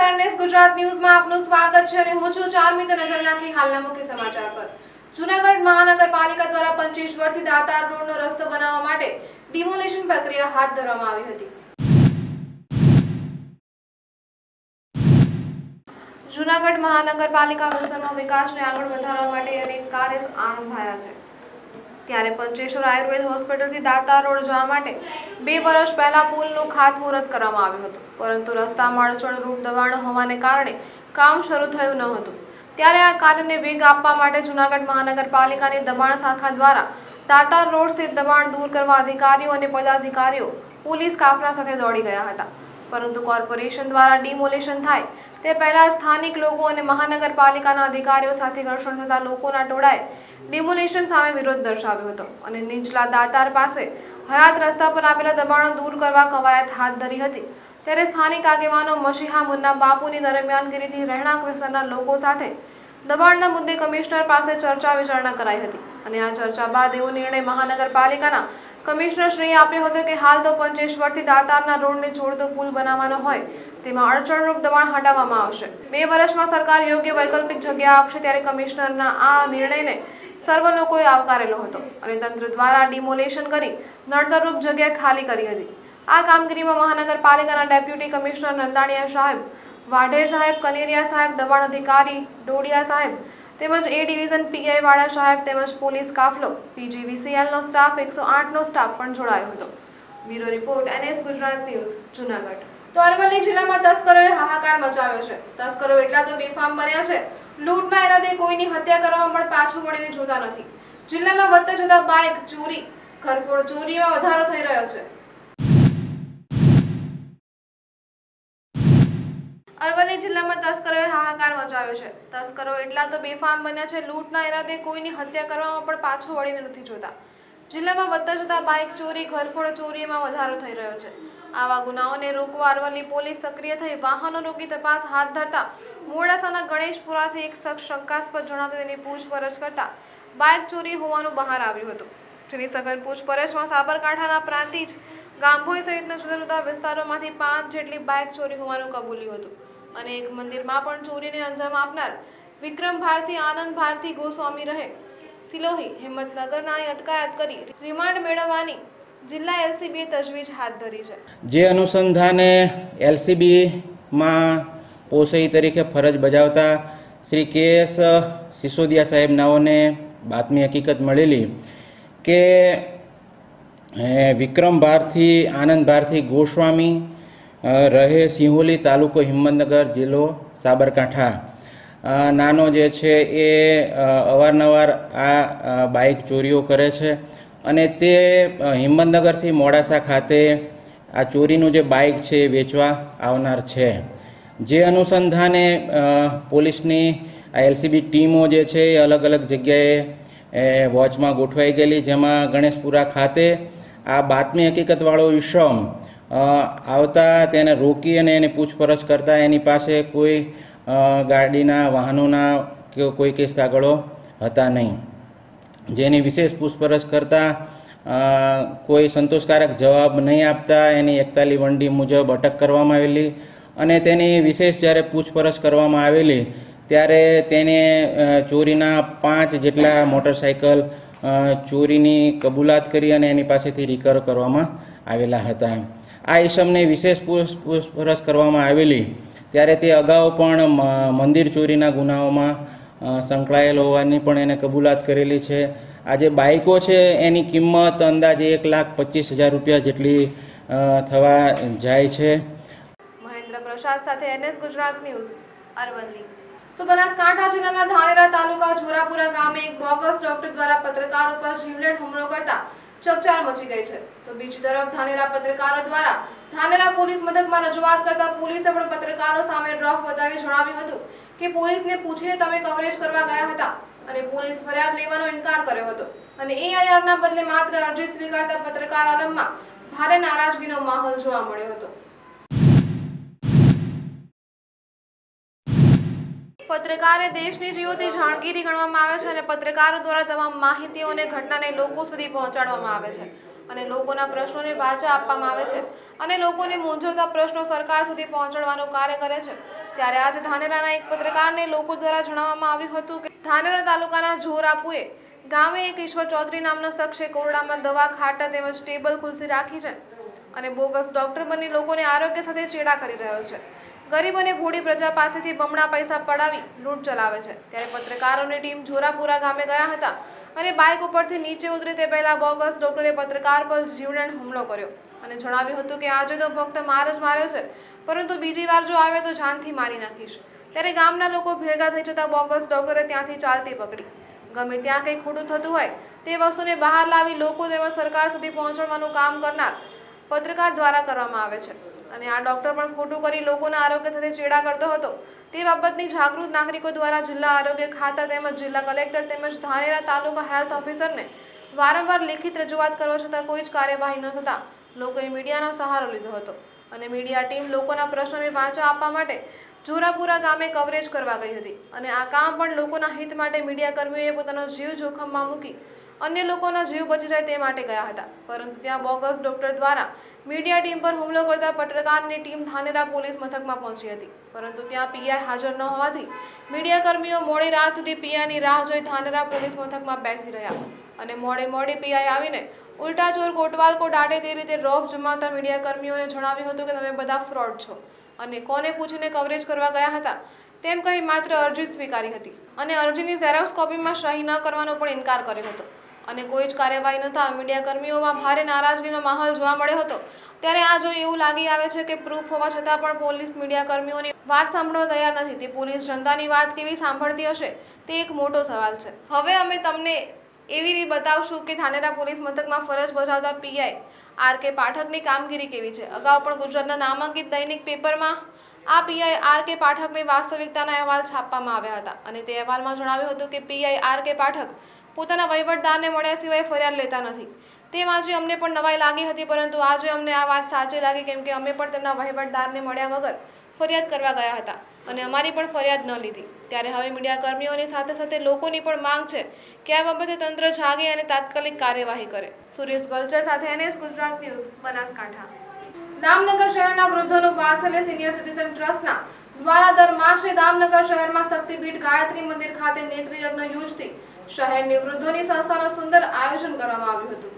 નમસ્કાર નેસ ગુજરાત ન્યૂઝમાં આપનું સ્વાગત છે અને હું છું ચાર્મી તો નજર નાખી હાલના મુખ્ય સમાચાર પર। જૂનાગઢ મહાનગરપાલિકા દ્વારા 25 વર્ષથી દાતાર રોડનો રસ્તો બનાવવા માટે ડિમોલિશન પ્રક્રિયા હાથ ધરવામાં આવી હતી। જૂનાગઢ મહાનગરપાલિકા વિસ્તારમાં વિકાસને આગળ વધારવા માટે અનેક કાર્ય આરંભાયા છે। ત્યારે પંચેશ્વર આયુર્વેદ હોસ્પિટલથી દાતાર રોડ જવા માટે 2 વર્ષ પહેલા પુલનું ખાતમુહૂર્ત કરવામાં આવ્યું હતું, પરંતુ રસ્તામાં અડચણરૂપ દબાણો હોવાને કારણે કામ શરૂ થયું ન હતું। ત્યારે આ કાર્યને વેગ આપવા માટે જૂનાગઢ મહાનગરપાલિકાની દબાણ શાખા દ્વારા દાતાર રોડ સ્થિત દબાણ દૂર કરવા અધિકારીઓ અને પદાધિકારીઓ પોલીસ કાફલા સાથે દોડી ગયા હતા, પરંતુ કોર્પોરેશન દ્વારા ડિમોલિશન થાય તે પહેલા સ્થાનિક લોકો અને મહાનગરપાલિકાના અધિકારીઓ સાથે ઘર્ષણ થતા લોકોના ટોળાએ ડિમોલિશન સામે વિરોધ દર્શાવ્યો હતો અને નીચલા દાતાર પાસે હયાત રસ્તા પર આવેલા દબાણો દૂર કરવા કવાયત હાથ ધરી હતી। ત્યારે સ્થાનિક આગેવાનો મસીહા મુન્ના બાપુની દરમિયાનગીરીથી રહેણાંક વિસ્તારના લોકો સાથે દબાણના મુદ્દે કમિશનર પાસે ચર્ચા વિચારણા કરાઈ હતી અને આ ચર્ચા બાદ એવો નિર્ણય મહાનગરપાલિકાના કમિશનર શ્રીએ આપ્યો હતો કે હાલ તો પંચેશ્વરથી દાતારના રોડને જોડતો પુલ બનાવવાનો હોય તેમાં અડચણરૂપ દબાણ હટાવવામાં આવશે। 2 વર્ષમાં સરકાર યોગ્ય વૈકલ્પિક જગ્યા આપશે। ત્યારે કમિશનરના આ નિર્ણયને સર્વ લોકોએ આવકારેલો હતો અને તંત્ર દ્વારા ડિમોલેશન કરી નડતરરૂપ જગ્યા ખાલી કરી હતી। આ કામગીરીમાં મહાનગરપાલિકાના ડેપ્યુટી કમિશનર નંદાણીયા સાહેબ, વાઢેર સાહેબ, કનેરિયા સાહેબ, દબાણ અધિકારી ડોડિયા સાહેબ તેમજ એ ડિવિઝન પીઆઈ વાળા સાહેબ તેમજ પોલીસ કાફલો, પીજીવીસીએલનો સ્ટાફ, 108નો સ્ટાફ પણ જોડાયો હતો। Bureau report NS Gujarat news Junagadh. તો અરવલ્લી જિલ્લામાં તસ્કરોએ હાહાકાર મચાવ્યો છે। તસ્કરો એટલા તો બેફામ બન્યા છે, લૂંટના ઇરાદે કોઈની હત્યા કરવામાં પણ પાછું વળીને જોતા નથી। જિલ્લામાં વધતા જતા બાઇક ચોરી, ઘરફોડ ચોરીમાં વધારો થઈ રહ્યો છે। અરવલ્લી જિલ્લામાં તસ્કરોએ હાહાકાર મચાવ્યો છે। તસ્કરો એટલા તો બેફામ બન્યા છે, લૂંટના ઇરાદે કોઈની હત્યા કરવામાં પણ પાછું વળીને નથી જોતા। જિલ્લામાં વધતા જતા બાઇક ચોરી, ઘરફોડ ચોરીમાં વધારો થઈ રહ્યો છે। આવા ગુનાઓને રોકવા અરવલ્લી પોલીસ સક્રિય થઈ વાહનો રોકી તપાસ હાથ ધરતા મોડાસાના ગણેશપુરાથી એક શખ્સ શંકાસ્પદ જણાતા તેની પૂછપરછ કરતા બાઇક ચોરી હોવાનું બહાર આવ્યું હતું, જેની સઘન પૂછપરછમાં સાબરકાંઠાના પ્રાંતિજ, ગાંભોઈ સહિતના જુદા જુદા વિસ્તારોમાંથી 5 જેટલી બાઇક ચોરી હોવાનું કબૂલ્યું હતું અને એક મંદિરમાં પણ ચોરીને અંજામ આપનાર વિક્રમ ભારતી, આનંદ ભારતી ગોસ્વામી રહે સિલોહી, હિંમતનગરના અટકાયત કરી રિમાન્ડ મેળવવાની જિલ્લા LCBએ તજવીજ હાથ ધરી છે। જે અનુસંધાને LCBમાં પોસઈ તરીકે ફરજ બજાવતા શ્રી KS સિસોદિયા સાહેબ નાઓને બાતમી હકીકત મળેલી કે વિક્રમ ભારતી, આનંદ ભારતી ગોસ્વામી રહે સિહોલી, તાલુકો હિંમતનગર, જિલ્લો સાબરકાંઠા નાનો જે છે એ અવારનવાર આ બાઇક ચોરીઓ કરે છે અને તે હિંમતનગરથી મોડાસા ખાતે આ ચોરીનું જે બાઇક છે એ વેચવા આવનાર છે। જે અનુસંધાને પોલીસની આ LCB ટીમો જે છે એ અલગ અલગ જગ્યાએ વોચમાં ગોઠવાઈ ગયેલી, જેમાં ગણેશપુરા ખાતે આ બાતમી હકીકતવાળો ઇસમ આવતા તેને રોકી અને એની પૂછપરછ કરતા એની પાસે કોઈ ગાડીના વાહનોના કે કોઈ કેસ કાગળો હતા નહીં, જેની વિશેષ પૂછપરછ કરતાં કોઈ સંતોષકારક જવાબ નહીં આપતા એની 41D મુજબ અટક કરવામાં આવેલી અને તેની વિશેષ જ્યારે પૂછપરછ કરવામાં આવેલી ત્યારે તેને ચોરીના 5 જેટલા મોટરસાઇકલ ચોરીની કબૂલાત કરી અને એની પાસેથી રિકવર કરવામાં આવેલા હતા। આ ઈસમને વિશેષ પૂછપરછ કરવામાં આવેલી ત્યારે તે અગાઉ પણ મંદિર ચોરીના ગુનાઓમાં સંકળાયેલ હોવાની પણ એને કબૂલાત કરેલી છે। આ જે બાઇકો છે એની કિંમત અંદાજે 1,25,000 રૂપિયા જેટલી થવા જાય છે। મહેન્દ્ર પ્રસાદ સાથે NS ગુજરાત ન્યૂઝ અરવલ્લી। તો બનાસકાંઠા જિલ્લાના ધાનેરા તાલુકા જોરાપુરા ગામે એક બોગસ ડોક્ટર દ્વારા પત્રકાર ઉપર જીવલેણ હુમલો કરતા ચકચાર મચી ગઈ છે। તો બીજી તરફ ધાનેરા પત્રકારો દ્વારા ધાનેરા પોલીસ મથકમાં રજૂઆત કરતા પોલીસે પણ પત્રકારો સામે રફ બતાવી જણાવ્યું હતું કે પોલીસને પૂછીને તમે કવરેજ કરવા ગયા હતા અને પોલીસ ફરિયાદ લેવાનો ઇનકાર કર્યો હતો અને AIRના બદલે માત્ર અરજી સ્વીકારતા પત્રકાર આલમમાં ભારે નારાજગીનો માહોલ જોવા મળ્યો હતો। પત્રકાર એ દેશની જીવતી જાણગીરી ગણવામાં આવે છે અને પત્રકારો દ્વારા તમામ માહિતીઓ અને ઘટનાને લોકો સુધી પહોંચાડવામાં આવે છે અને લોકોના પ્રશ્નોને વાચા આપવામાં આવે છે અને લોકોને મૂંઝવતા પ્રશ્નો સરકાર સુધી પહોંચાડવાનું કાર્ય કરે છે। ત્યારે આજે ધાનેરાના એક પત્રકારને લોકો દ્વારા જણાવવામાં આવ્યું હતું કે ધાનેરા તાલુકાના જોરાપુએ ગામે એક ઈશ્વર ચૌધરી નામનો શખ્સે કોરડામાં દવા, ખાટા તેમજ ટેબલ ખુરશી રાખી છે અને બોગસ ડોક્ટર બની લોકોને આરોગ્ય સાથે ચેડા કરી રહ્યો છે. ગરીબ અને ભોળી પ્રજા પાસેથી બમણા પૈસા પડાવી લૂંટ ચલાવે છે. ત્યારે પત્રકારોની ટીમ જોરાપુરા ગામે ગયા હતા અને બાઇક ઉપરથી નીચે ઉતરે તે પહેલા બોગસ ડોક્ટરે પત્રકાર પર જીવલેણ હુમલો કર્યો અને જણાવ્યું હતું કે આજે તો ફક્ત માર જ માર્યો છે, પરંતુ બીજી વાર જો આવે તો જાનથી મારી નાખીશ. ત્યારે ગામના લોકો ભેગા થઈ જતા બોગસ ડોક્ટરે ત્યાંથી ચાલતી પકડી. ગમે ત્યાં કંઈ ખોટું થતું હોય તે વસ્તુને બહાર લાવી લોકો તેમજ સરકાર સુધી પહોંચાડવાનું કામ કરનાર પત્રકાર દ્વારા કરવામાં આવે છે અને આ ડોક્ટર પણ ખોટું કરી લોકોના આરોગ્ય સાથે ચેડા કરતો હતો. તે બાબતની જાગૃત નાગરિકો દ્વારા જિલ્લા આરોગ્ય ખાતા તેમજ જિલ્લા કલેક્ટર તેમજ ધાનેરા તાલુકા હેલ્થ ઓફિસરને વારંવાર લેખિત રજૂઆત કરવા છતાં કોઈ જ કાર્યવાહી ન થતાં લોકોએ મીડિયાનો સહારો લીધો હતો અને મીડિયા ટીમ લોકોના પ્રશ્નોને વાંચા આપવા માટે જોરાપુરા ગામે કવરેજ કરવા ગઈ હતી અને આ કામ પણ લોકોના હિત માટે મીડિયા કર્મીઓએ પોતાનો જીવ જોખમમાં મૂકી અન્ય લોકોના જીવ બચી જાય તે માટે ગયા હતા. પરંતુ ત્યાં બોગસ ડોક્ટર દ્વારા મીડિયા ટીમ પર હુમલો કરતા પત્રકારની ટીમ ધાનેરા પોલીસ મથકમાં પહોંચી હતી, પરંતુ ત્યાં પીઆઈ હાજર ન હોવાથી મીડિયા કર્મીઓ મોડી રાત સુધી પીઆઈની રાહ જોઈ ધાનેરા પોલીસ મથકમાં બેસી રહ્યા અને મોડી પીઆઈ આવીને ઉલટા ચોર કોટવાલ કો ડાટે તે રીતે રોફ જમાવતા મીડિયા કર્મીઓને જણાવ્યું હતું કે તમે બધા ફ્રોડ છો અને કોને પૂછીને કવરેજ કરવા ગયા હતા તેમ કહી માત્ર અરજી સ્વીકારી હતી અને અરજીની ઝેરોક્સ કોપીમાં સહી ન કરવાનો પણ ઇનકાર કર્યો હતો અને કોઈ જ કાર્યવાહી ન થતાં મીડિયા કર્મીઓમાં ભારે નારાજગીનો માહોલ જોવા મળ્યો હતો. ત્યારે આ જોઈ એવું લાગી આવે છે કે પ્રૂફ હોવા છતાં પણ પોલીસ મીડિયા કર્મીઓની વાત સાંભળવા તૈયાર નથી. તે પોલીસ જનતાની વાત કેવી સાંભળતી હશે તે એક મોટો સવાલ છે. હવે અમે તમને એવી રીતે બતાવશું કે ધાનેરા પોલીસ મથકમાં ફરજ બજાવતા પીઆઈ આર.કે. પાઠકની કામગીરી કેવી છે. અગાઉ પણ ગુજરાતના નામાંકિત દૈનિક પેપરમાં આ પીઆઈ આર.કે. પાઠકની વાસ્તવિકતાના અહેવાલ છાપવામાં આવ્યા હતા અને તે અહેવાલમાં જણાવ્યું હતું કે પીઆઈ આર.કે. પાઠક પોતાના વહીવટદારને મળ્યા સિવાય ફરિયાદ લેતા નથી. તેમ આજે અમને પણ નવાઈ લાગી હતી, પરંતુ આજે અમને આ વાત સાચી લાગી કેમ કે અમે પણ તેમના વહીવટદારને મળ્યા વગર ફરિયાદ કરવા ગયા હતા અને અમારી પણ ફરિયાદ ન લીધી. ત્યારે હવે મીડિયા કર્મીઓની સાથે સાથે લોકોની પણ માંગ છે કે આ બાબતે તંત્ર જાગે અને તાત્કાલિક કાર્યવાહી કરે. સુરેશ ગલચર સાથે NS ગુજરાત ન્યૂઝ, બનાસકાંઠા. દામનગર શહેરના વૃદ્ધોનું વાત્સલ્ય સિનિયર સિટીઝન ટ્રસ્ટના દ્વારા દર માસે દામનગર શહેરમાં શક્તિપીઠ ગાયત્રી મંદિર ખાતે નેત્ર યજ્ઞ યોજતી શહેરની વૃદ્ધોની સંસ્થાનું સુંદર આયોજન કરવામાં આવ્યું હતું.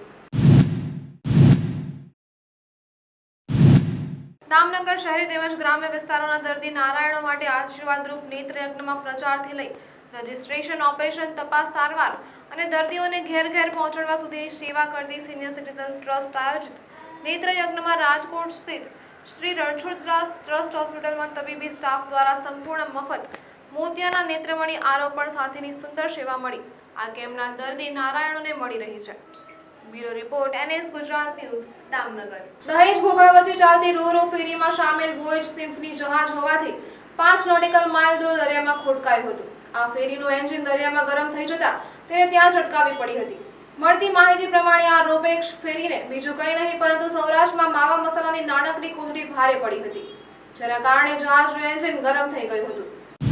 દામનગર શહેરી તેમજ ગ્રામ્ય વિસ્તારોના દર્દી નારાયણો માટે આશીર્વાદરૂપ નેત્ર યજ્ઞમાં પ્રચારથી લઈ રજીસ્ટ્રેશન, ઓપરેશન, તપાસ, સારવાર અને દર્દીઓને ઘેર પહોંચાડવા સુધીની સેવા કરતી સિનિયર સિટીઝન ટ્રસ્ટ આયોજિત નેત્ર યજ્ઞમાં રાજકોટ સ્થિત શ્રી રણછોડદાસ ટ્રસ્ટ હોસ્પિટલમાં તબીબી સ્ટાફ દ્વારા સંપૂર્ણ મફત મોતિયાના નેત્રમણી આરોપણ સાથેની સુંદર સેવા મળી આ કેમ્પના દર્દી નારાયણોને મળી રહી છે. Bureau report, NS Gujarat news, Damnagar. Dahej Ghogha વચ્ચે ચાલતી રો ફેરીમાં સામેલ વોયેજ સિમ્ફની જહાજ હોવાથી 5 નોટિકલ માઇલ દૂર દરિયામાં ખોટકાયું હતું. આ ફેરીનું એન્જિન દરિયામાં ગરમ થઈ જતા તેને ત્યાં જ અટકાવી પડી હતી. મળતી માહિતી પ્રમાણે આ રોપેક્ષ ફેરીને બીજું કંઈ નહીં પરંતુ સૌરાષ્ટ્રમાં માવા મસાલાની નાનકડી કોથળી ભારે પડી હતી, જેના કારણે જહાજનું એન્જિન ગરમ થઈ ગયું હતું.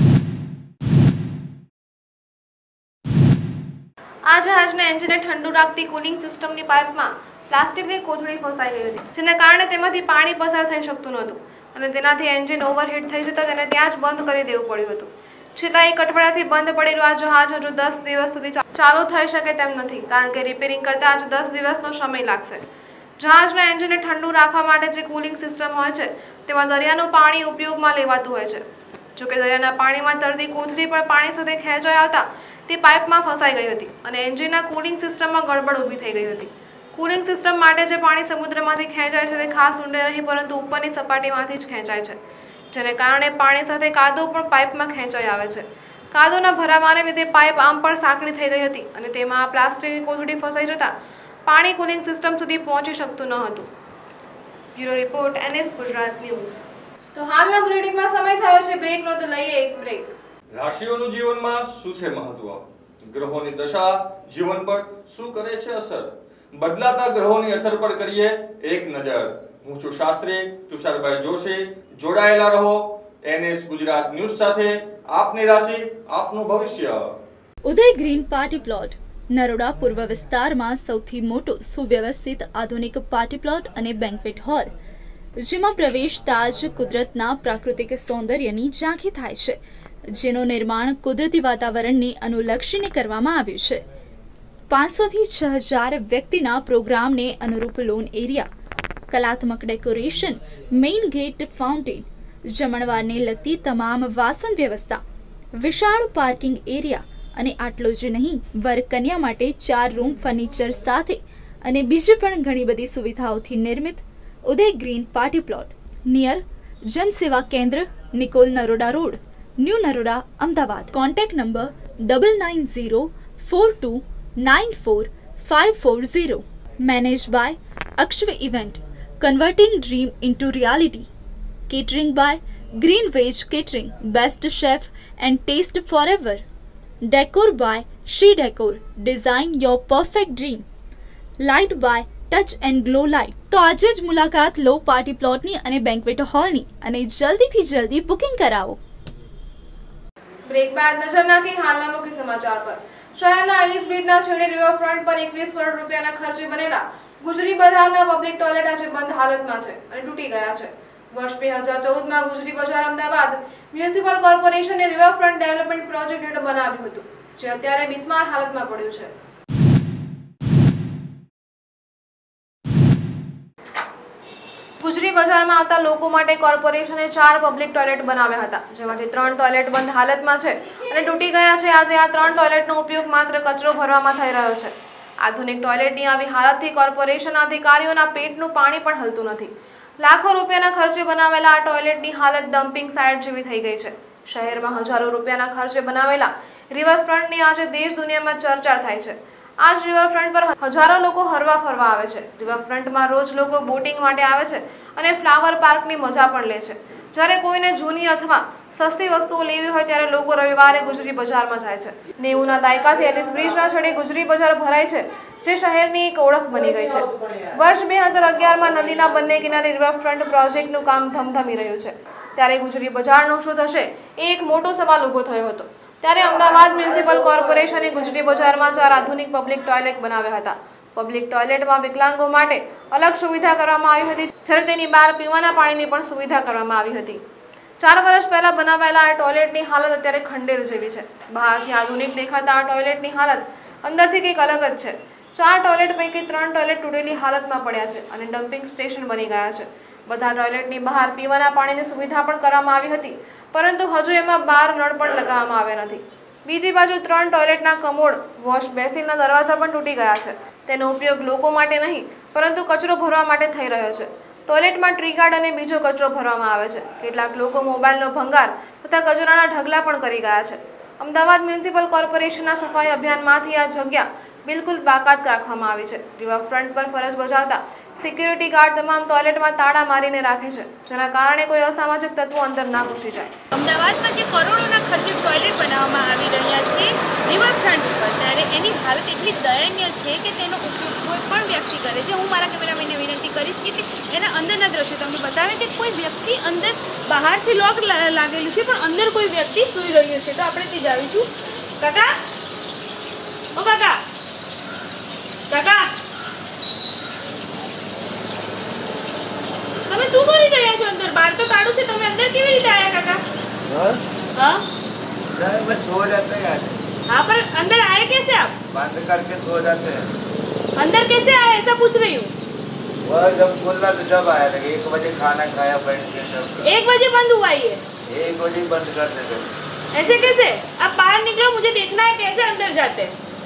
આ જહાજના એન્જિનને ઠંડુ રાખતી કુલિંગ સિસ્ટમની પાઇપમાં પ્લાસ્ટિકની કોથળી ફસાઈ ગઈ હતી, જેના કારણે તેમાંથી પાણી પસાર થઈ શકતું નહોતું અને તેનાથી એન્જિન ઓવરહીટ થઈ જતા તેને ત્યાં જ બંધ કરી દેવું પડ્યું હતું. છેલ્લા 1 અઠવાડિયાથી બંધ પડેલું આ જહાજ હજુ 10 દિવસ સુધી ચાલુ થઈ શકે તેમ નથી, કારણ કે રિપેરિંગ કરતા હજુ 10 દિવસનો સમય લાગશે. જહાજના એન્જિનને ઠંડુ રાખવા માટે જે કુલિંગ સિસ્ટમ હોય છે તેમાં દરિયાનું પાણી ઉપયોગમાં લેવાતું હોય છે. જોકે દરિયાના પાણીમાં તરતી કોથળી પણ પાણી સાથે ખેંચાઈ આવતા તે પાઇપમાં ફસાઈ ગઈ હતી અને એન્જિનના કુલિંગ સિસ્ટમમાં ગડબડ ઊભી થઈ ગઈ હતી. કુલિંગ સિસ્ટમ માટે જે પાણી સમુદ્રમાંથી ખેંચાય છે તે ખાસ ઊંડે નહીં પરંતુ ઉપરની સપાટીમાંથી જ ખેંચાય છે, જેને કારણે પાણી સાથે કાદવ પણ પાઇપમાં ખેંચાઈ આવે છે. કાદવના ભરાવાને લીધે પાઇપ આમ પણ સાંકડી થઈ ગઈ હતી અને તેમાં આ પ્લાસ્ટિકની કોથળી ફસાઈ જતા પાણી કુલિંગ સિસ્ટમ સુધી પહોંચી શકતું ન હતું. Bureau report, NS Gujarat news. તો હાલના બુલેટિનમાં સમય થયો છે બ્રેકનો, તો લઈએ એક બ્રેક. રાશિઓનું જીવનમાં શું છે મહત્વ? ગ્રહોની દશા જીવન પર શું કરે છે અસર? બદલાતા ગ્રહોની અસર પર કરીએ એક નજર. હું છું શાસ્ત્રી તુષારભાઈ જોશી. જોડાયેલા રહો NS ગુજરાત ન્યૂઝ સાથે. આપની રાશિ, આપનું ભવિષ્ય. Uday green party plot Naroda પૂર્વ વિસ્તારમાં સૌથી મોટો સુવ્યવસ્થિત આધુનિક પાર્ટી પ્લોટ અને બેન્ક્વેટ હોલ જેમાં પ્રવેશતા જ કુદરતના પ્રાકૃતિક સૌંદર્યની ઝાંખી થાય છે, જેનું નિર્માણ કુદરતી વાતાવરણને અનુલક્ષીને કરવામાં આવ્યું છે. 500 થી 6000 વ્યક્તિના પ્રોગ્રામને અનુરૂપ લોન એરિયા, કલાત્મક ડેકોરેશન, મેઇન ગેટ, ફાઉન્ટેન, જમણવારને લગતી તમામ વાસણ વ્યવસ્થા, વિશાળ પાર્કિંગ એરિયા અને આટલું જ નહીં, વર કન્યા માટે 4 રૂમ ફર્નિચર સાથે અને બીજી પણ ઘણી બધી સુવિધાઓથી નિર્મિત Uday green party plot near Jansewa Kendra, Nikol, Naroda road, new Naroda, Ahmedabad. Contact number 9904294540. Managed by Akshav event, converting dream into reality. Catering by green veg catering, best chef and taste forever. Decor by Shri decor, design your perfect dream. Light by touch and glow light. તો આજે જ મુલાકાત લો party પ્લોટની અને banquet હોલની અને જલ્દીથી જલ્દી booking કરાવો. બ્રેક બાદ નજર નાખી હાલના મુખ્ય સમાચાર પર. શહેરના એલિસ બ્રિજના છેડે રિવરફ્રન્ટ પર 21 કરોડ રૂપિયાના ખર્ચે બનેલા ગુજરી બજારના પબ્લિક ટોયલેટ આજે બંધ હાલતમાં છે અને તૂટી ગયા છે. વર્ષ 2014માં ગુજરી બજાર અમદાવાદ મ્યુનિસિપલ કોર્પોરેશને રિવરફ્રન્ટ ડેવલપમેન્ટ પ્રોજેક્ટ હેઠળ બનાવ્યું હતું, જે અત્યારે બિસ્માર હાલતમાં પડ્યું છે. ગુજરી બજારમાં આવતા લોકો માટે કોર્પોરેશને 4 પબ્લિક ટોયલેટ બનાવ્યા હતા, જેમાંથી 3 ટોયલેટ બંધ હાલતમાં છે અને તૂટી ગયા છે. આજે આ 3 ટોયલેટનો ઉપયોગ માત્ર કચરો ભરવામાં થઈ રહ્યો છે. આધુનિક ટોયલેટની આવી હાલતથી કોર્પોરેશનના અધિકારીઓના પેટનું પાણી પણ હલતું નથી. લાખો રૂપિયાના ખર્ચે બનાવેલા આ ટોયલેટની હાલત ડમ્પિંગ સાઇટ જેવી થઈ ગઈ છે. શહેરમાં હજારો રૂપિયાના ખર્ચે બનાવેલા રિવરફ્રન્ટની આજે દેશ દુનિયામાં ચર્ચા થાય છે. આજ રિવરફ્રન્ટ પર હજારો લોકો હરવા ફરવા આવે છે. રિવરફ્રન્ટમાં રોજ લોકો બોટિંગ માટે આવે છે અને ફ્લાવર પાર્કની મજા પણ લે છે. જ્યારે કોઈને જૂની અથવા સસ્તી વસ્તુઓ લેવી હોય ત્યારે લોકો રવિવારે ગુજરી બજારમાં જાય છે. 90ના દાયકાથી એલિસ બ્રિજના છેડે ગુજરી બજાર ભરાય છે, જે શહેરની એક ઓળખ બની ગઈ છે. વર્ષ 2011માં નદીના બંને કિનારે રિવરફ્રન્ટ પ્રોજેક્ટનું કામ ધમધમી રહ્યું છે. ત્યારે ગુજરી બજારનું શું થશે, એ એક મોટો સવાલ ઊભો થયો હતો. ત્યારે અમદાવાદ મ્યુનિસિપલ કોર્પોરેશને ગુજરી બજારમાં 4 આધુનિક પબ્લિક ટોયલેટ બનાવ્યા હતા. પબ્લિક ટોયલેટમાં વિકલાંગો માટે અલગ સુવિધા કરવામાં આવી હતી, જ્યારે તેની બહાર પીવાના પાણીની પણ સુવિધા કરવામાં આવી હતી. 4 વર્ષ પહેલા બનાવાયેલા આ ટોયલેટની હાલત અત્યારે ખંડેર જેવી છે. બહારથી આધુનિક દેખાતા આ ટોયલેટની હાલત અંદરથી કંઈક અલગ જ છે. 4 ટોયલેટ પૈકી 3 ટોયલેટ તૂટેલી હાલતમાં પડ્યા છે અને ડમ્પિંગ સ્ટેશન બની ગયા છે. બધા ટોયલેટની બહાર પીવાના પાણીની સુવિધા પણ કરવામાં આવી હતી, પરંતુ હજુ એમાં બહાર નળ પણ લગાવવામાં આવ્યા નથી. બીજી બાજુ 3 ટોયલેટના કમોડ, વોશ બેસિનના દરવાજા પણ તૂટી ગયા છે. તેનો ઉપયોગ લોકો માટે નહીં, પરંતુ કચરો ભરવા માટે થઈ રહ્યો છે. ટોયલેટમાં ટ્રીગાર્ડ અને બીજો કચરો ભરવામાં આવે છે. કેટલાક લોકો મોબાઈલનો ભંગાર તથા કચરાના ઢગલા પણ કરી ગયા છે. અમદાવાદ મ્યુનિસિપલ કોર્પોરેશનના સફાઈ અભિયાનમાંથી આ જગ્યા બિલકુલ બાકાત રાખવામાં આવી છે. રિવરફ્રન્ટ પર ફરજ બજાવતા સિક્યુરિટી ગાર્ડ તમામ ટોયલેટમાં તાળા મારીને રાખે છે, જેના કારણે કોઈ અસામાજિક તત્વો અંદર ના ઘૂસી જાય. અમદાવાદમાં જે કરોડોના ખર્ચે ટોયલેટ બનાવવામાં આવી રહ્યા છે રિવરફ્રન્ટ પર, ત્યારે એની હાલત એટલી દયનીય છે કે તેનો ઉપયોગ કોઈ પણ વ્યક્તિ કરે છે. હું મારા કેમેરામેનને વિનંતી કરીશ કે એના અંદરના દ્રશ્યો તમને બતાવે કે કોઈ વ્યક્તિ અંદર બહારથી લોક લાગેલું છે, પણ અંદર કોઈ વ્યક્તિ સૂઈ રહ્યું છે. તો આપણે તે જાણીશું. કાકા, ઓ કાકા, કાકા, તમે શું કરી રહ્યા છો અંદર? બહાર તો તાળું છે, તમે અંદર કેવી રીતે આયા કાકા? हाँ? मैं सो जाते हैं। हाँ, पर अंदर आए कैसे आप? बंद करके सो जाते हैं। अंदर कैसे आए ऐसा पूछ रही हूँ. वह जब खुला तो जब आया लगे 1 बजे खाना खाया बैठ के जब 1 बजे बंद हुआ ये? 1 बजे बंद कर देते। ऐसे कैसे? आप बाहर निकलो, मुझे देखना है कैसे अंदर जाते.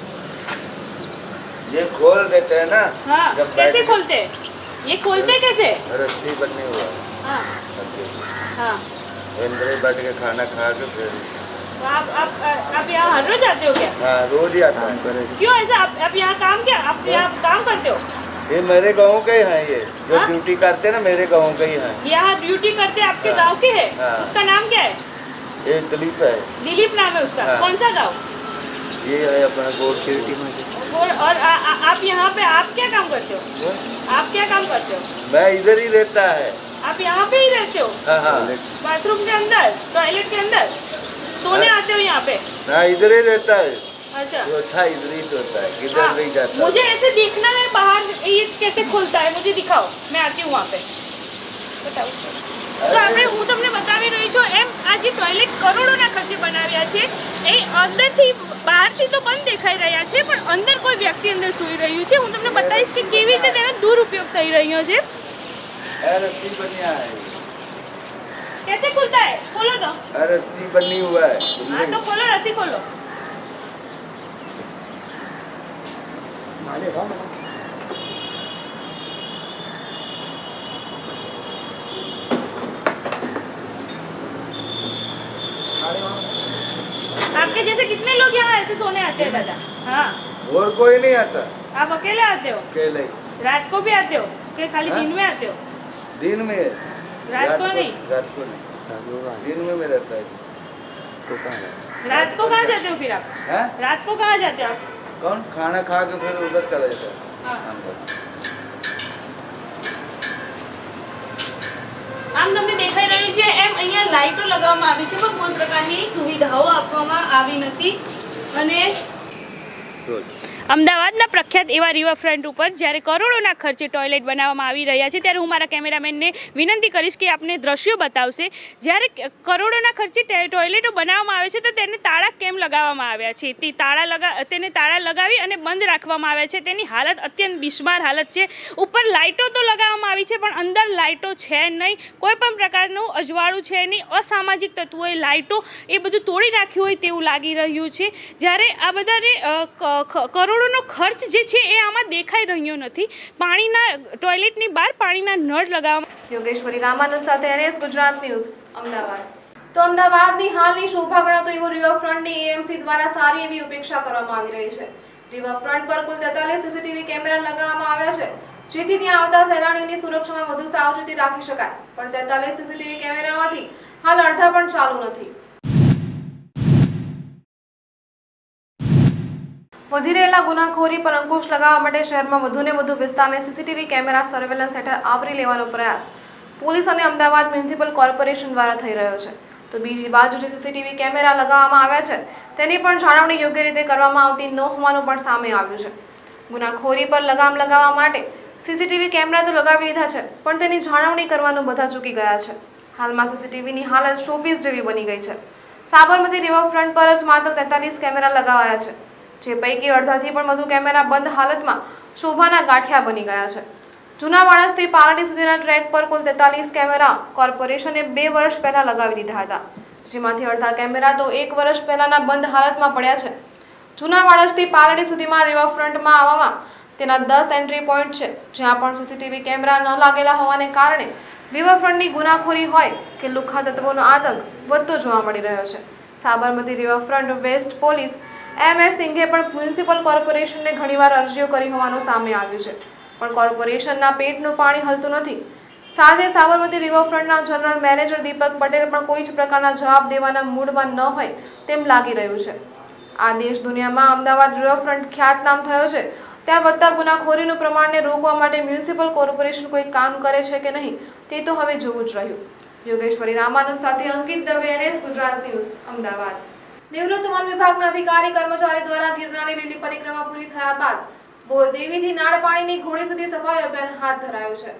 ये खोल देते हैं ना। हाँ, जब कैसे खोलते हैं? ये खोलते कैसे? रस्सी बनी हुआ। हाँ हाँ. अंदर ही बैठ के खाना खा के फिर आप यहाँ हर रोज आते हो क्या? हाँ, रोज ही आता है। क्यों ऐसा? आप यहाँ काम क्या? आप यहाँ काम करते हो? ये मेरे गाँव के ही हैं, ये जो ड्यूटी करते हैं ना मेरे गाँव के ही हैं। यहाँ ड्यूटी करते आपके गाँव के है? उसका नाम क्या है? ये दिलीप है। दिलीप नाम है उसका? कौन सा गाँव? ये है अपना गोड़ की टीम। और आप यहाँ पे आप क्या काम करते हो? आप क्या काम करते हो? मैं इधर ही रहता है। आप यहाँ पे ही रहते हो? हाँ हाँ। बाथरूम के अंदर, टॉयलेट के अंदर सोने आते हो यहाँ पे? हाँ, इधर ही रहता है। अच्छा, जो अच्छा इधर ही सोता है, किधर नहीं जाता। मुझे ऐसे देखना है बाहर ये कैसे खुलता है, मुझे दिखाओ, मैं आती हूँ वहाँ पे. બતાવું છું તો હું તમને બતાવી રહી છું એમ આ જે ટોયલેટ કરોડોના ખર્ચે બનાવ્યા છે એ અંદરથી બહારથી તો બંધ દેખાઈ રહ્યા છે પણ અંદર કોઈ વ્યક્તિ અંદર સૂઈ રહ્યું છે. હું તમને બતાવીશ કે કેવી રીતે તેનો દુરુપયોગ થઈ રહ્યો છે. कैसे खुलता है? खोलो तो. रस्सी बनी हुआ है. हाँ तो खोलो, रस्सी खोलो. आपके जैसे कितने लोग यहाँ ऐसे सोने आते हैं दादा? हाँ. और कोई नहीं आता. आप अकेले आते हो? अकेले. रात को भी आते हो? कि खाली दिन में आते हो? दिन में. रात को नहीं. रात को नहीं. दिन में रहता है. तो रात को कहाँ जाते हो फिर आप? रात को कहाँ जाते हो आप? कौन खाना खा के फिर उधर चला जाता है. આમ તમને દેખાઈ રહ્યું છે એમ અહીંયા લાઇટો લગાવવામાં આવી છે પણ કોઈ પ્રકારની સુવિધાઓ આપવામાં આવી નથી. અને અમદાવાદના પ્રખ્યાત એવા રિવરફ્રન્ટ ઉપર જ્યારે કરોડોના ખર્ચે ટોયલેટ બનાવવામાં આવી રહ્યા છે ત્યારે હું મારા કેમેરામેનને વિનંતી કરીશ કે આપને દ્રશ્યો બતાવશે. જ્યારે કરોડોના ખર્ચે ટોયલેટો બનાવવામાં આવે છે તો તેને તાળા કેમ લગાવવામાં આવ્યા છે? તેને તાળા લગાવી અને બંધ રાખવામાં આવ્યા છે. તેની હાલત અત્યંત બિસ્માર હાલત છે. ઉપર લાઇટો તો લગાવવામાં આવી છે પણ અંદર લાઇટો છે નહીં, કોઈ પણ પ્રકારનું અજવાળું છે નહીં. અસામાજિક તત્વોએ લાઇટો એ બધું તોડી નાખ્યું હોય તેવું લાગી રહ્યું છે. જ્યારે આ બધાને કરોડોનો ખર્ચ જે છે એ આમાં દેખાઈ રહ્યો નથી. પાણીના ટોયલેટની બહાર પાણીના નળ લગાવવામાં. યોગેશ્વરી રામાનંદ સાથે NS ગુજરાત ન્યૂઝ અમદાવાદ. તો અમદાવાદની હાલની શોભા ગણાતો એવો રિવરફ્રન્ટની એએમસી દ્વારા સારી એવી ઉપેક્ષા કરવામાં આવી રહી છે. રિવરફ્રન્ટ પર કુલ 43 સીસીટીવી કેમેરા લગાવવામાં આવ્યા છે જેથી ત્યાં આવતા સહેલાણીઓની સુરક્ષામાં વધુ સાવચેતી રાખી શકાય. પણ 43 સીસીટીવી કેમેરામાંથી હાલ અડધા પણ ચાલુ નથી. વધી રહેલા ગુનાખોરી પર અંકુશ લગાવવા માટે શહેરમાં વધુને વધુ વિસ્તારને સીસીટીવી કેમેરા સર્વેલન્સ હેઠળ આવરી લેવાનો પ્રયાસ પોલીસ અને અમદાવાદ મ્યુનિસિપલ કોર્પોરેશન દ્વારા થઈ રહ્યો છે. તો બીજી બાજુ જે સીસીટીવી કેમેરા લગાવવામાં આવ્યા છે તેની પણ જાળવણી યોગ્ય રીતે કરવામાં આવતી ન હોવાનું પણ સામે આવ્યું છે. ગુનાખોરી પર લગામ લગાવવા માટે સીસીટીવી કેમેરા તો લગાવી લીધા છે પણ તેની જાળવણી કરવાનું બધા ચૂકી ગયા છે. હાલમાં સીસીટીવીની હાલત શોપીસ જેવી બની ગઈ છે. સાબરમતી રિવરફ્રન્ટ પર જ માત્ર 43 કેમેરા લગાવાયા છે જે પૈકી અડધાથી પણ વધુ કેમેરા બંધ હાલતમાં શોભાના ગાંઠિયા બની ગયા છે. જૂના વાણસથી પારડી સુધીના ટ્રેક પર કુલ 43 કેમેરા કોર્પોરેશને 2 વર્ષ પહેલા લગાવી દીધા હતા જેમાંથી અડધા કેમેરા તો 1 વર્ષ પહેલાના બંધ હાલતમાં પડ્યા છે. જૂના વાણસથી પારડી સુધીમાં રિવરફ્રન્ટમાં આવવામાં તેના 10 એન્ટ્રી પોઈન્ટ છે જ્યાં પણ સીસીટીવી કેમેરા ન લાગેલા હોવાને કારણે રિવરફ્રન્ટની ગુનાખોરી હોય કે લુખ્ખા તત્વોનો આતંક વધતો જોવા મળી રહ્યો છે. Sabarmati riverfront west police MS સિંઘે પણ મ્યુનિસિપલ કોર્પોરેશનને ઘણીવાર અરજીઓ કરી હોવાનું સામે આવ્યું છે પણ કોર્પોરેશનના પેટનું પાણી હલતું નથી. સાથે સાબરમતી રિવરફ્રન્ટના જનરલ મેનેજર દીપક પટેલ પણ કોઈ જ પ્રકારના જવાબ દેવાના મૂડમાં ન હોય તેમ લાગી રહ્યું છે. આ દેશ દુનિયામાં અમદાવાદ રિવરફ્રન્ટ ખ્યાતનામ થયો છે ત્યાં વધતા ગુનાખોરીનું પ્રમાણને રોકવા માટે મ્યુનિસિપલ કોર્પોરેશન કોઈ કામ કરે છે કે નહીં તે તો હવે જોવું જ રહ્યું. યોગેશ્વરી રામાનંદ સાથે અંકિત દવે, NS ગુજરાત ન્યૂઝ અમદાવાદ. નિવૃત્ત વન વિભાગના અધિકારી કર્મચારી દ્વારા ગિરનારની લીલી પરિક્રમા પૂરી થયા બાદ બોરદેવીથી નાળ પાણીની ઘોડી સુધી સફાઈ અભિયાન હાથ ધરાયું છે.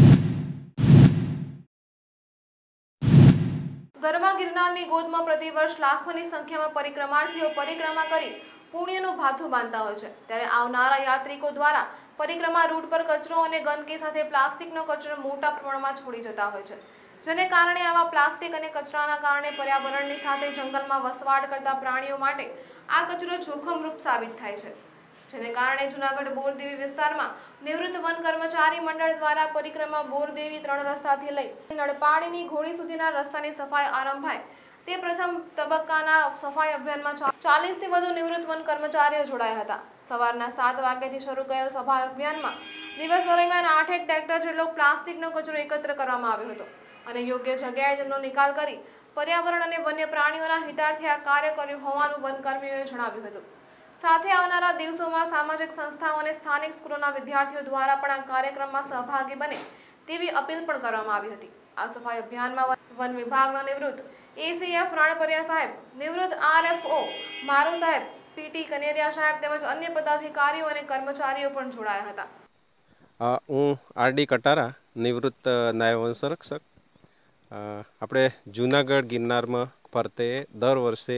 ગરવા ગિરનારની ગોદમાં પ્રતિવર્ષ લાખોની સંખ્યામાં પરિક્રમાર્થીઓ પરિક્રમા કરી પુણ્યનું ભાથું બાંધતા હોય છે ત્યારે આવનારા યાત્રિકો દ્વારા પરિક્રમા રૂટ પર કચરો અને ગંદકી સાથે પ્લાસ્ટિકનો કચરો મોટા પ્રમાણમાં છોડી જતા હોય છે જેને કારણે આવા પ્લાસ્ટિક અને કચરાના કારણે પર્યાવરણની સાથે જંગલમાં વસવાટ કરતા પ્રાણીઓ માટે આ કચરો જોખમરૂપ સાબિત થાય છે. જેને કારણે જૂનાગઢ બોરદેવી વિસ્તારમાં નિવૃત્ત વન કર્મચારી મંડળ દ્વારા પરિક્રમા બોરદેવી 3 રસ્તાથી લઈ નળપાડીની ઘોડી સુધીના રસ્તાની સફાઈ આરંભાય તે પ્રથમ તબક્કાના સફાઈ અભિયાનમાં 40થી વધુ નિવૃત્ત વન કર્મચારીઓ જોડાયા હતા. સવારના 7 વાગ્યાથી શરૂ કરેલ સફાઈ અભિયાનમાં દિવસ દરમિયાન 8 ટ્રેક્ટર જેટલો પ્લાસ્ટિકનો કચરો એકત્ર કરવામાં આવ્યો હતો અને યોગ્ય જગ્યાએ તેનો નિકાલ કરી પર્યાવરણ અને વન્ય પ્રાણીઓના હિતાર્થે આ કાર્ય કર્યું હોવાનું વનકર્મીઓએ જણાવ્યું હતું. સાથે આવનારા દિવસોમાં સામાજિક સંસ્થાઓ અને સ્થાનિક સ્કૂલોના વિદ્યાર્થીઓ દ્વારા પણ આ કાર્યક્રમમાં સહભાગી બને તેવી અપીલ પણ કરવામાં આવી હતી. આ સફાઈ અભિયાનમાં વન વિભાગના નિવૃત્ત ACF રાણપરિયા સાહેબ, નિવૃત્ત RFO મારુ સાહેબ, PT કનેરિયા સાહેબ તેમજ અન્ય પદાધિકારીઓ અને કર્મચારીઓ પણ જોડાયા હતા. હું RD કટારા નિવૃત્ત નાયબ વનસંરક્ષક. આપણે જૂનાગઢ ગિરનારમાં ફરતે દર વર્ષે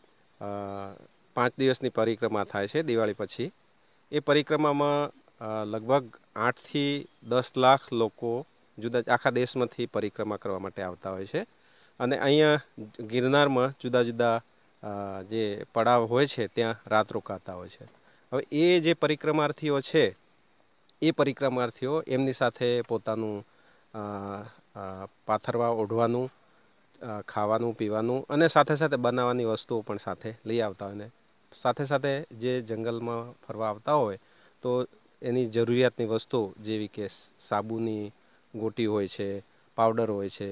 5 દિવસની પરિક્રમા થાય છે દિવાળી પછી. એ પરિક્રમામાં લગભગ 8 થી 10 લાખ લોકો આખા દેશમાંથી પરિક્રમા કરવા માટે આવતા હોય છે. અને અહીંયા ગિરનારમાં જુદા જુદા જે પડાવ હોય છે ત્યાં રાત રોકાતા હોય છે. હવે એ જે પરિક્રમાર્થીઓ છે એ પરિક્રમાર્થીઓ એમની સાથે પોતાનું પાથરવા ઓઢવાનું, ખાવાનું પીવાનું અને સાથે સાથે બનાવવાની વસ્તુઓ પણ સાથે લઈ આવતા હોય. ને સાથે સાથે જે જંગલમાં ફરવા આવતા હોય તો એની જરૂરિયાતની વસ્તુ જેવી કે સાબુની ગોટી હોય છે, પાવડર હોય છે.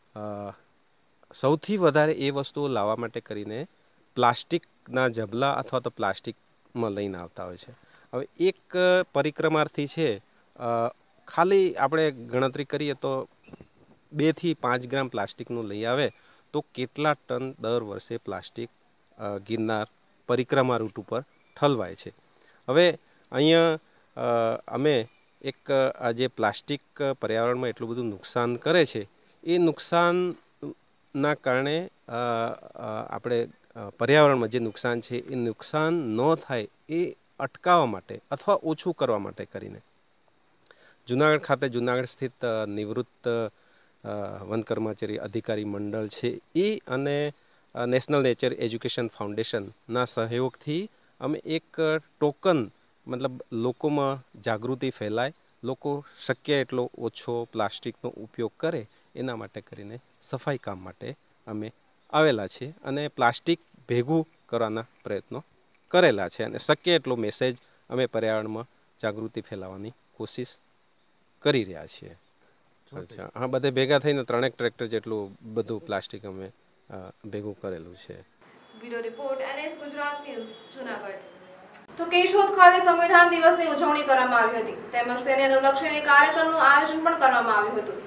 સૌથી વધારે એ વસ્તુઓ લાવવા માટે કરીને પ્લાસ્ટિકના જબલા અથવા તો પ્લાસ્ટિકમાં લઈને આવતા હોય છે. હવે એક પરિક્રમાર્થી છે ખાલી આપણે ગણતરી કરીએ તો 2 થી 5 ગ્રામ પ્લાસ્ટિકનું લઈ આવે તો કેટલા ટન દર વર્ષે પ્લાસ્ટિક ગિરનાર પરિક્રમા રૂટ ઉપર ઠલવાય છે. હવે અહીંયા અમે એક આ જે પ્લાસ્ટિક પર્યાવરણમાં એટલું બધું નુકસાન કરે છે એ નુકસાનના કારણે આપણે પર્યાવરણમાં જે નુકસાન છે એ નુકસાન ન થાય એ અટકાવવા માટે અથવા ઓછું કરવા માટે કરીને જૂનાગઢ ખાતે જૂનાગઢ સ્થિત નિવૃત્ત વન કર્મચારી અધિકારી મંડળ છે એ અને નેશનલ નેચર એજ્યુકેશન ફાઉન્ડેશનના સહયોગથી અમે એક ટોકન મતલબ લોકોમાં જાગૃતિ ફેલાય, લોકો શક્ય એટલો ઓછો પ્લાસ્ટિકનો ઉપયોગ કરે એના માટે કરીને સફાઈ કામ માટે અમે આવેલા છીએ અને પ્લાસ્ટિક ભેગું કરવાના પ્રયત્નો કરેલા છે અને શક્ય એટલો મેસેજ અમે પર્યાવરણમાં જાગૃતિ ફેલાવવાની કોશિશ કરી રહ્યા છીએ. અચ્છા, હા, બધે ભેગા થઈને 3 ટ્રેક્ટર જેટલું બધું પ્લાસ્ટિક અમે ભેગું કરેલું છે. Bureau report NS Gujarat news Junagadh. તો કેશોદ ખાતે સંવિધાન દિવસની ઉજવણી કરવામાં આવી હતી તેમજ તેને અનુલક્ષીને કાર્યક્રમનું આયોજન પણ કરવામાં આવ્યું હતું.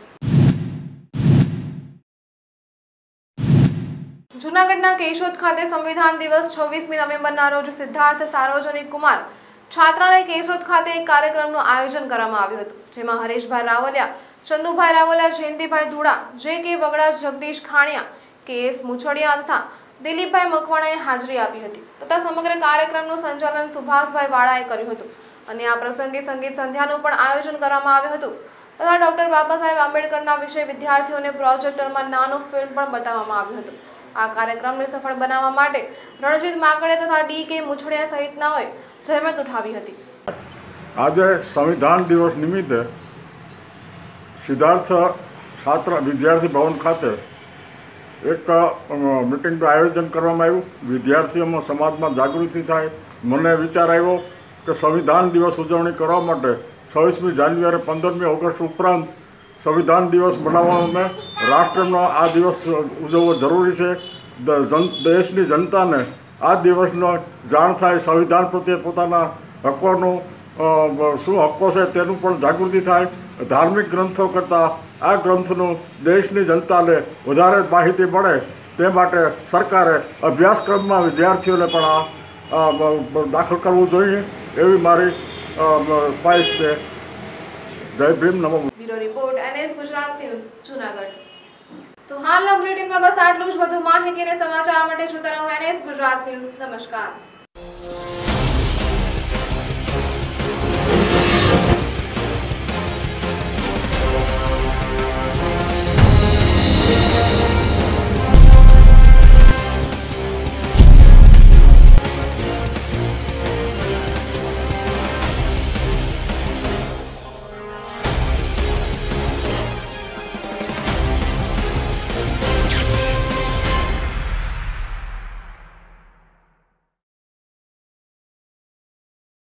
જૂનાગઢના કેશોદ ખાતે સંવિધાન દિવસ 26મી નવેમ્બરના રોજ સિદ્ધાર્થ સાર્વજનિક કુમાર છાત્રાલય કેશોદ ખાતે એક કાર્યક્રમનું આયોજન કરવામાં આવ્યું હતું જેમાં હરેશભાઈ રાવલિયા, ચંદુભાઈ રાવલિયા, જયંતિભાઈ ધુડા, JK વગડા, જગદીશ ખાણિયા, KS મુછડિયા તથા દિલીપભાઈ મકવાણાએ હાજરી આપી હતી તથા સમગ્ર કાર્યક્રમનું સંચાલન સુભાષભાઈ વાળાએ કર્યું હતું અને આ પ્રસંગે સંગીત સંધ્યાનું પણ આયોજન કરવામાં આવ્યું હતું તથા ડોક્ટર બાબા સાહેબ આંબેડકરના વિશે વિદ્યાર્થીઓને પ્રોજેક્ટરમાં નાનું ફિલ્મ પણ બતાવવામાં આવ્યું હતું. આ કાર્યક્રમને સફળ બનાવવા માટે રણજીત માકડે તથા DK મુછડિયા સહિતનાઓએ જહેમત ઉઠાવી હતી. આજે સંવિધાન દિવસ નિમિત્તે સિદ્ધાર્થ છાત્ર વિદ્યાર્થી ભવન ખાતે એક મિટિંગનું આયોજન કરવામાં આવ્યું. વિદ્યાર્થીઓમાં સમાજમાં જાગૃતિ થાય. મને વિચાર આવ્યો કે સંવિધાન દિવસ ઉજવણી કરવા માટે 26મી જાન્યુઆરી 15મી ઓગસ્ટ ઉપરાંત સંવિધાન દિવસ મનાવવામાં રાષ્ટ્રનો આ દિવસ ઉજવવો જરૂરી છે. દેશની જનતાને આ દિવસનો જાણ થાય, સંવિધાન પ્રત્યે પોતાના હકોનું શું હકો છે તેનું પણ જાગૃતિ થાય. ધાર્મિક ગ્રંથો કરતાં આ ગ્રંથનું દેશની જનતાને વધારે માહિતી મળે તે માટે સરકારે અભ્યાસક્રમમાં વિદ્યાર્થીઓને પણ આ દાખલ કરવું જોઈએ એવી મારી ખ્વાહિશ છે. જય ભીમ, નમો. Bureau report NS Gujarat news Junagadh. તો હાલના બુલેટિનમાં બસ આટલું જ. વધુ માહિતી અને સમાચાર માટે જોતા રહો NS ગુજરાત ન્યૂઝ. નમસ્કાર.